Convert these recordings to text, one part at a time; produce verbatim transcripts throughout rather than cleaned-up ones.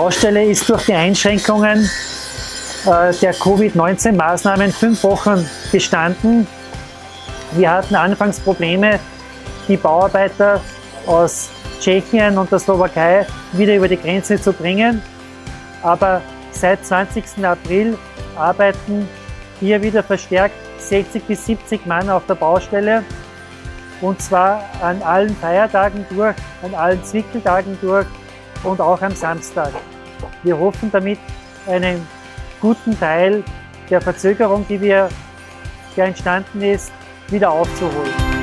Baustelle ist durch die Einschränkungen äh, der Covid neunzehn Maßnahmen fünf Wochen bestanden. Wir hatten anfangs Probleme, die Bauarbeiter aus Tschechien und der Slowakei wieder über die Grenze zu bringen. Aber seit zwanzigsten April arbeiten hier wieder verstärkt sechzig bis siebzig Mann auf der Baustelle. Und zwar an allen Feiertagen durch, an allen Zwickeltagen durch und auch am Samstag. Wir hoffen damit, einen guten Teil der Verzögerung, die wir, der entstanden ist, wieder aufzuholen.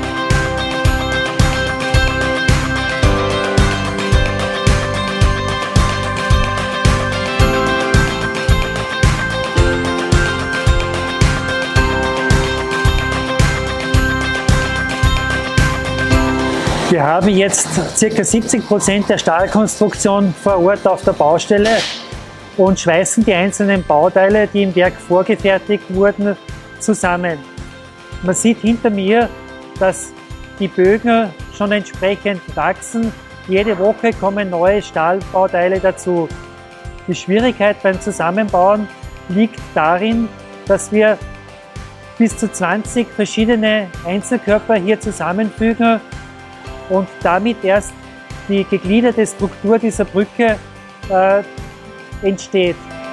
Wir haben jetzt ca. siebzig Prozent der Stahlkonstruktion vor Ort auf der Baustelle und schweißen die einzelnen Bauteile, die im Werk vorgefertigt wurden, zusammen. Man sieht hinter mir, dass die Bögen schon entsprechend wachsen. Jede Woche kommen neue Stahlbauteile dazu. Die Schwierigkeit beim Zusammenbauen liegt darin, dass wir bis zu zwanzig verschiedene Einzelkörper hier zusammenfügen und damit erst die gegliederte Struktur dieser Brücke äh, entsteht.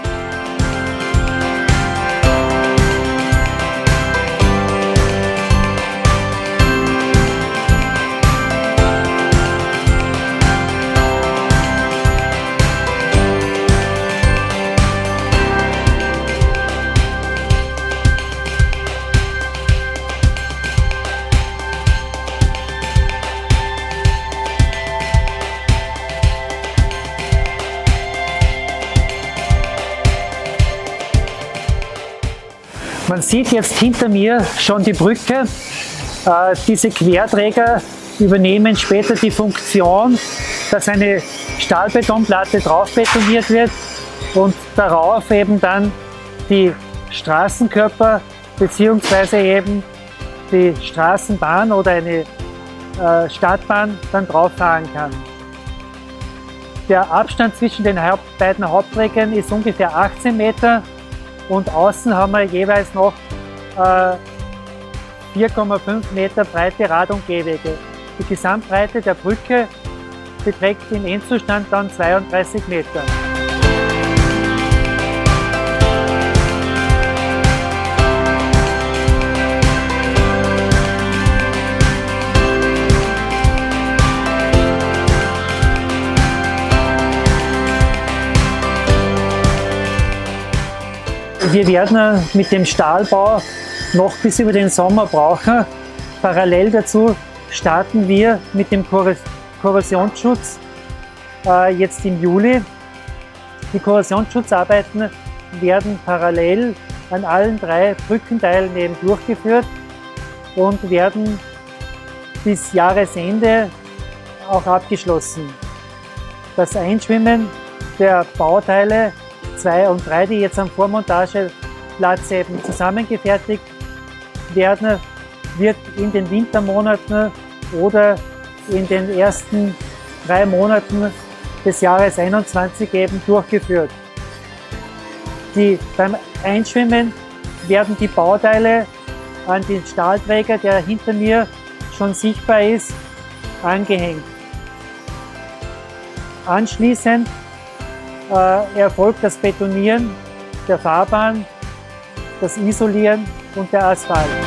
Man sieht jetzt hinter mir schon die Brücke. Äh, diese Querträger übernehmen später die Funktion, dass eine Stahlbetonplatte drauf betoniert wird und darauf eben dann die Straßenkörper bzw. eben die Straßenbahn oder eine äh, Stadtbahn dann drauf fahren kann. Der Abstand zwischen den Haupt beiden Hauptträgern ist ungefähr achtzehn Meter. Und außen haben wir jeweils noch äh, vier Komma fünf Meter breite Rad- und Gehwege. Die Gesamtbreite der Brücke beträgt im Endzustand dann zweiunddreißig Meter. Wir werden mit dem Stahlbau noch bis über den Sommer brauchen. Parallel dazu starten wir mit dem Korrosionsschutz äh, jetzt im Juli. Die Korrosionsschutzarbeiten werden parallel an allen drei Brückenteilen eben durchgeführt und werden bis Jahresende auch abgeschlossen. Das Einschwimmen der Bauteile zwei und drei, die jetzt am Vormontageplatz eben zusammengefertigt werden, wird in den Wintermonaten oder in den ersten drei Monaten des Jahres einundzwanzig eben durchgeführt. Die, beim Einschwimmen werden die Bauteile an den Stahlträger, der hinter mir schon sichtbar ist, angehängt. Anschließend äh, erfolgt das Betonieren der Fahrbahn, das Isolieren und der Asphalt.